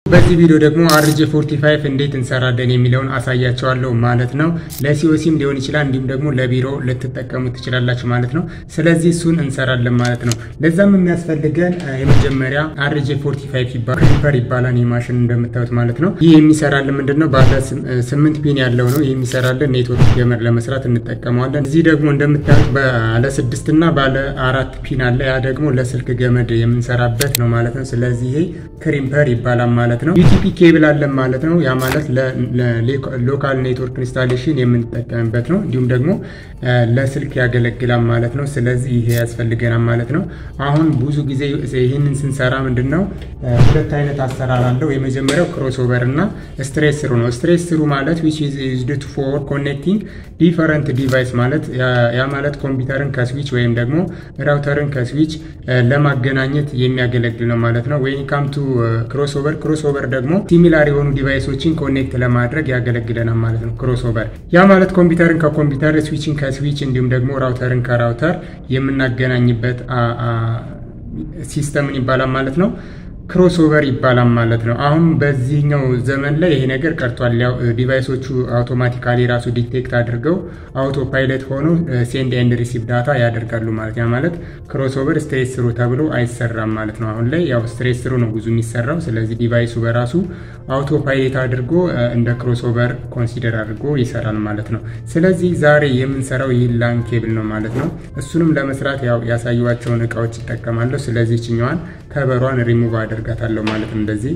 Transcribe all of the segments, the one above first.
በዚህ ቪዲዮ ደግሞ RJ45 እንዴት እንሰራለን የሚለውን አሳያችኋለሁ ማለት ነው። ለሲኦሲም ሊሆን ይችላል እንዲሁም ደግሞ ለቢሮ ልትጠቀሙት ትችላላችሁ ማለት ነው። ስለዚህ እሱን እንሰራለን ማለት ነው። ለዛም የሚያስፈልገን የመጀመሪያ RJ45 ይባላል የማሽን እንደምታዩት ማለት ነው። ይህ የሚሰራልን ምንድነው ባለ 8 ፒን ያለው ነው። የሚሰራልን ኔትወርክ ገመድ ለመስራት እንጠቀመዋለን። እዚህ ደግሞ እንደምታዩት ባለ 6 እና ባለ 4 ፒን አለ። ያ ደግሞ ለስልክ ገመድ የምንሰራበት ነው ማለት ነው። ስለዚህ ይሄ ክሪምፐር ይባላል ማለት ነው። UTP ኬብል አለን ማለት ነው። ያ ማለት ለሎካል ኔትወርክ ኢንስታሌሽን የምንጠቀምበት ነው። እንዲሁም ደግሞ ለስልክ ያገለግላል ማለት ነው። ስለዚህ ይሄ ያስፈልገናል ማለት ነው። አሁን ብዙ ጊዜ ይሄንን ስንሰራ ምንድነው ሁለት አይነት አሰራር አለው። የመጀመሪያው ክሮስኦቨር እና ስትሬት ስሩ ነው። ስትሬት ስሩ ማለት which is used for connecting different device ማለት ያ ማለት ኮምፒውተርን ከስዊች ወይም ደግሞ ራውተርን ከስዊች ለማገናኘት የሚያገለግል ነው ማለት ነው። when come to ክሮስኦቨር ደግሞ ሲሚላር የሆኑ ዲቫይሶችን ኮኔክት ለማድረግ ያገለግለናል ማለት ነው። ክሮስኦቨር ያ ማለት ኮምፒውተርን ከኮምፒውተር ስዊችን ከስዊች እንዲሁም ደግሞ ራውተርን ከራውተር የምናገናኝበት ሲስተምን ይባላል ማለት ነው። ክሮስኦቨር ይባላል ማለት ነው። አሁን በዚህኛው ዘመን ላይ ይሄ ነገር ቀርቷል። ያው ዲቫይሶቹ አውቶማቲካሊ ራሱ ዲቴክት አድርገው አውቶ ፓይለት ሆኖ ሴንድ ኤንድ ሪሲቭ ዳታ ያደርጋሉ ማለት ነው። ማለት ክሮስኦቨር ስትሬት ስሩ ተብሎ አይሰራም ማለት ነው። አሁን ላይ ያው ስትሬት ስሩ ነው ብዙ የሚሰራው። ስለዚህ ዲቫይሱ በራሱ አውቶ ፓይለት አድርጎ እንደ ክሮስኦቨር ኮንሲደር አድርጎ ይሰራል ማለት ነው። ስለዚህ ዛሬ የምንሰራው ይህ ላን ኬብል ነው ማለት ነው። እሱንም ለመስራት ያው ያሳዩዋቸውን እቃዎች ይጠቀማለሁ። ስለዚህ እቺኛዋን ከበሯን ሪሙቭ አደርጋታለሁ ማለት ነው። እንደዚህ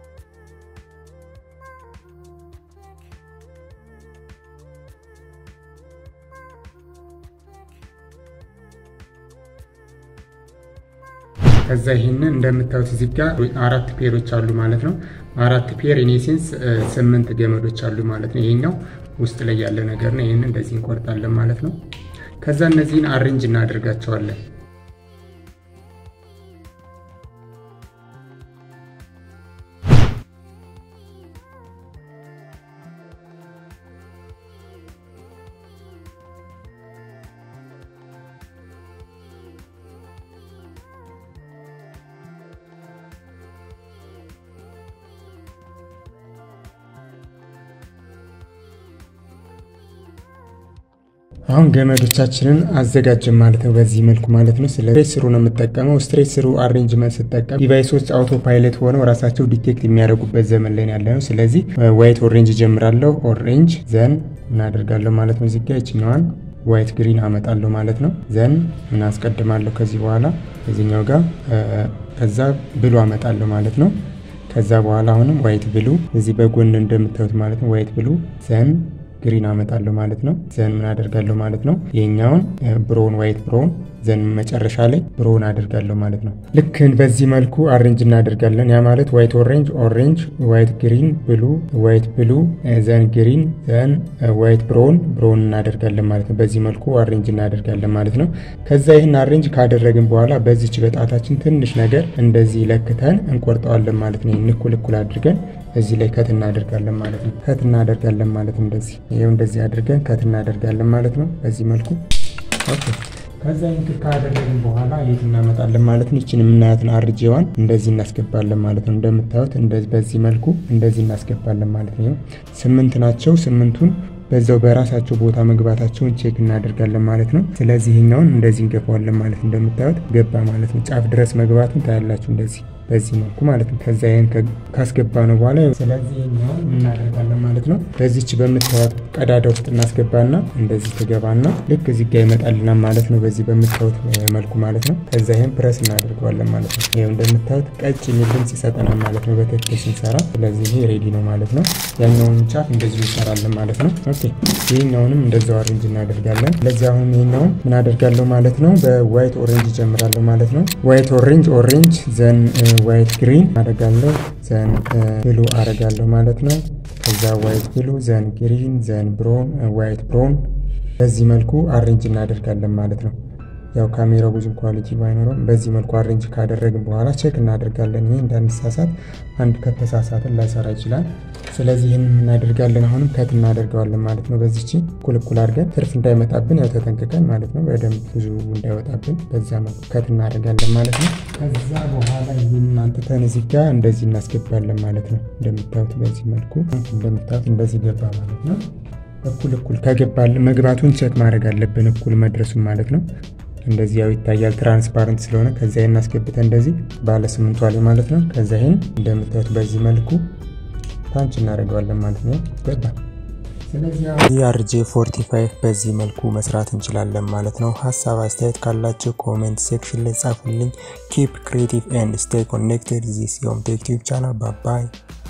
ከዛ ይሄንን እንደምታዩት እዚህ ጋር 4 ፔሮች አሉ ማለት ነው። 4 ፔር ኢን ኤሴንስ 8 ገመዶች አሉ ማለት ነው። ይሄኛው ውስጥ ላይ ያለ ነገር ነው። ይሄንን እንደዚህ እንቆርጣለን ማለት ነው። ከዛ እነዚህን አሬንጅ እናደርጋቸዋለን። አሁን ገመዶቻችንን አዘጋጀን ማለት ነው። በዚህ መልኩ ማለት ነው። ስለዚህ ስሩ ነው የምጠቀመው። ስትሬት ስሩ አሬንጅመንት ስጠቀም ዲቫይሶች አውቶ ፓይለት ሆነው ራሳቸው ዲቴክት የሚያደርጉበት ዘመን ላይ ያለ ነው። ስለዚህ ዋይት ኦሬንጅ ጀምራለሁ። ኦሬንጅ ዘን ምን አደርጋለሁ ማለት ነው። እዚህ ጋር እቺኛዋን ዋይት ግሪን አመጣለሁ ማለት ነው። ዘን ምን አስቀድማለሁ ከዚህ በኋላ እዚህኛው ጋር ከዛ ብሉ አመጣለሁ ማለት ነው። ከዛ በኋላ አሁንም ዋይት ብሉ እዚህ በጎን እንደምታዩት ማለት ነው። ዋይት ብሉ ዘን ግሪን አመጣለሁ ማለት ነው። ዘን ምን አደርጋለሁ ማለት ነው። የኛውን ብሮውን ዋይት ብሮውን ዘን መጨረሻ ላይ ብሮውን አደርጋለሁ ማለት ነው። ልክ በዚህ መልኩ አሬንጅ እናደርጋለን። ያ ማለት ዋይት ኦሬንጅ ኦሬንጅ ዋይት ግሪን ብሉ ዋይት ብሉ ዘን ግሪን ዘን ዋይት ብሮውን እናደርጋለን ማለት ነው። በዚህ መልኩ አሬንጅ እናደርጋለን ማለት ነው። ከዛ ይሄን አሬንጅ ካደረግን በኋላ በዚች በጣታችን ትንሽ ነገር እንደዚህ ለክተን እንቆርጠዋለን ማለት ነው። እኩል አድርገን እዚህ ላይ ከት እናደርጋለን ማለት ነው። ከት እናደርጋለን ማለት ነው። እንደዚህ አድርገን ከት እናደርጋለን ማለት ነው። በዚህ መልኩ ኦኬ። ከዛ እንትን ካደረግን በኋላ የት እናመጣለን ማለት ነው። እቺን የምናያትን RJ1 እንደዚህ እናስገባለን ማለት ነው። እንደምታዩት እንደዚህ በዚህ መልኩ እንደዚህ እናስገባለን ማለት ነው። 8 ናቸው። 8ቱን በዛው በራሳቸው ቦታ መግባታቸውን ቼክ እናደርጋለን ማለት ነው። ስለዚህ ይሄኛውን እንደዚህ እንገፋዋለን ማለት እንደምታዩት ገባ ማለት ነው። ጫፍ ድረስ መግባቱን ታያላችሁ እንደዚህ በዚህ መልኩ ማለት ነው። ከዛ ይሄን ካስገባ ነው በኋላ ስለዚህ ይሄኛው እናደርጋለን ማለት ነው። በዚህች በምታዩት ቀዳዳ ውስጥ እናስገባና እንደዚህ ተገባና ልክ እዚህ ጋር ይመጣልናል ማለት ነው። በዚህ በምታዩት መልኩ ማለት ነው። ከዛ ይሄን ፕረስ እናደርጋለን ማለት ነው። ይሄው እንደምታዩት ቀጭን ድምጽ ይሰጠናል ማለት ነው በትክክል ስንሰራ። ስለዚህ ይሄ ሬዲ ነው ማለት ነው። ያኛውን ጫፍ እንደዚህ እንሰራለን ማለት ነው። ኦኬ ይሄኛውንም እንደዛው አሬንጅ እናደርጋለን። ለዚህ አሁን ይሄኛውን ምን አደርጋለሁ ማለት ነው። በዋይት ኦሬንጅ ጀምራለሁ ማለት ነው። ዋይት ኦሬንጅ ዘን ዋይት ግሪን አደርጋለሁ ዘን ብሉ አደርጋለሁ ማለት ነው። ከዛ ዋይት ብሉ ዘን ግሪን ዘን ብሮን ዋይት ብሮን በዚህ መልኩ አሬንጅ እናደርጋለን ማለት ነው። ያው ካሜራው ብዙ ኳሊቲ ባይኖርም በዚህ መልኩ አሬንጅ ካደረግን በኋላ ቼክ እናደርጋለን። ይሄ እንዳንሳሳት አንድ ከተሳሳተን ላይሰራ ይችላል። ስለዚህ ይሄንን እናደርጋለን አሁንም ከት እናደርጋለን ማለት ነው በዚህቺ ኩልኩል አድርገን ትርፍ እንዳይመጣብን ያው ተጠንቅቀን ማለት ነው በደንብ ብዙ እንዳይወጣብን በዛ መልኩ ከት እናደርጋለን ማለት ነው ከዛ በኋላ ይሄንን አንተተን እዚህ ጋር እንደዚህ እናስገባለን ማለት ነው እንደምታዩት በዚህ መልኩ እንደምታዩት እንደዚህ ገባ ማለት ነው እኩል ከገባል መግባቱን ቼክ ማድረግ አለብን እኩል መድረሱን ማለት ነው እንደዚህ ያው ይታያል ትራንስፓረንት ስለሆነ ከዛ እናስገብተን እንደዚህ ባለ 8 ዋሌ ማለት ነው ከዛ ይሄን እንደምታዩት በዚህ መልኩ ፓንች እናደርጋለን ማለት ነው ገባ ስለዚህ ERJ45 በዚህ መልኩ መስራት እንችላለን ማለት ነው ሐሳብ አስተያየት ካላችሁ ኮሜንት ሴክሽን ላይ ጻፉልኝ keep creative and stay connected this is your tech tube channel bye bye